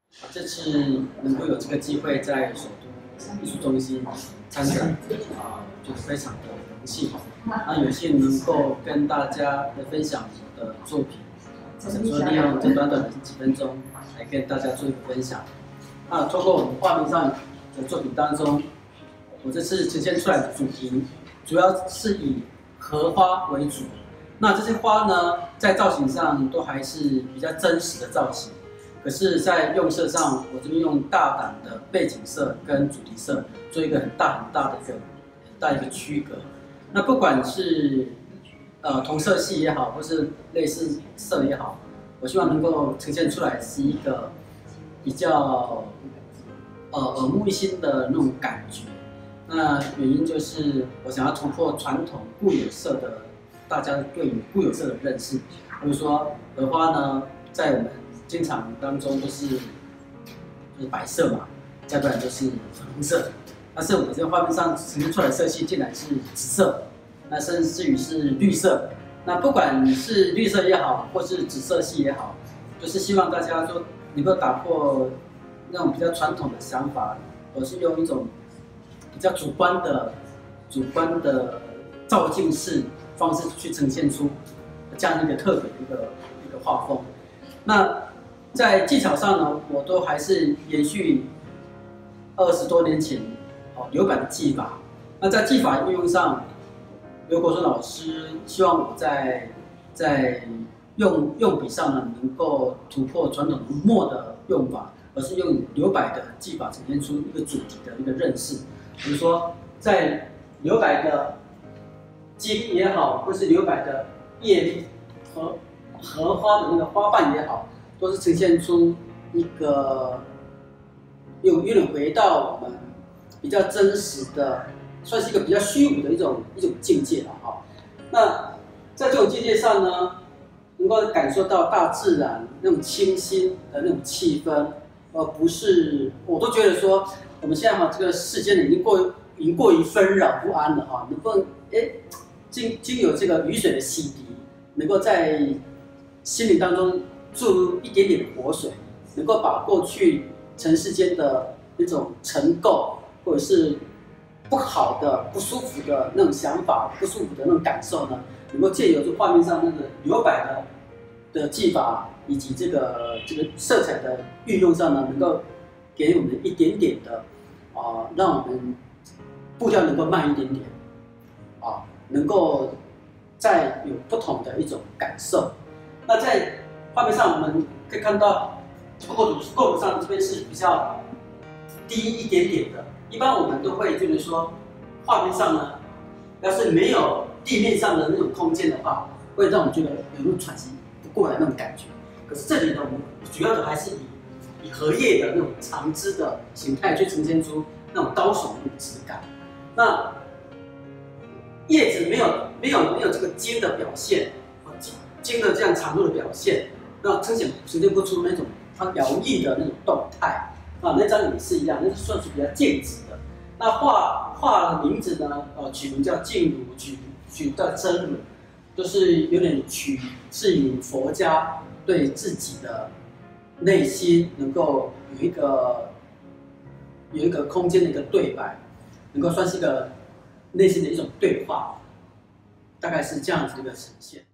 这次能够有这个机会在首都艺术中心参展，就是非常的荣幸。那有幸能够跟大家的分享我的作品，想说利用这短短的几分钟来跟大家做一个分享。那透过我们画面上的作品当中，我这次呈现出来的主题主要是以荷花为主。那这些花呢，在造型上都还是比较真实的造型。可是，在用色上，我这边用大胆的背景色跟主题色做一个很大的一个区隔。那不管是同色系也好，或是类似色也好，我希望能够呈现出来是一个比较耳目一新的那种感觉。那原因就是我想要突破传统固有色的大家对于固有色的认识，比如说荷花呢，在我们经常当中就是白色嘛，再不然就是粉红色。但是我们这个画面上呈现出来的色系竟然是紫色，那甚至于是绿色。那不管是绿色也好，或是紫色系也好，就是希望大家说能够打破那种比较传统的想法，我是用一种比较主观的照镜式方式去呈现出这样一个特别的一个画风。那在技巧上呢，我都还是延续20多年前留白的技法。那在技法运用上，刘国春老师希望我在用笔上呢，能够突破传统墨的用法，而是用留白的技法呈现出一个主题的一个认识。比如说，在留白的茎也好，或是留白的叶和荷花的那个花瓣也好，都是呈现出一个有点回到我们比较真实的，算是一个比较虚无的一种境界了哈。那在这种境界上呢，能够感受到大自然那种清新的那种气氛，不是，我都觉得说我们现在这个世间已经过于纷扰不安了哈，能够经由这个雨水的洗涤，能够在心灵当中注入一点点的活水，能够把过去尘世间的那种尘垢，或者是不好的、不舒服的那种想法、不舒服的那种感受呢，能够借由这画面上那个留白的技法，以及这个色彩的运用上呢，能够给我们一点点的让我们步调能够慢一点点能够再有不同的一种感受。那在画面上我们可以看到，构图上这边是比较低一点点的。一般我们都会就是说，画面上呢，要是没有地面上的那种空间的话，会让我们觉得有那种喘息不过来那种感觉。可是这里呢，我们主要的还是以荷叶的那种长枝的形态去呈现出那种高耸的那种质感。那叶子没有这个茎的表现，茎的这样长度的表现，那呈现不出那种它摇曳的那种动态那张也是一样，那是算是比较静止的。那画的名字呢，取名叫静如，取叫真如，就是有点是以佛家对自己的内心能够有一个空间的一个对白，能够算是一个内心的一种对话，大概是这样子的一个呈现。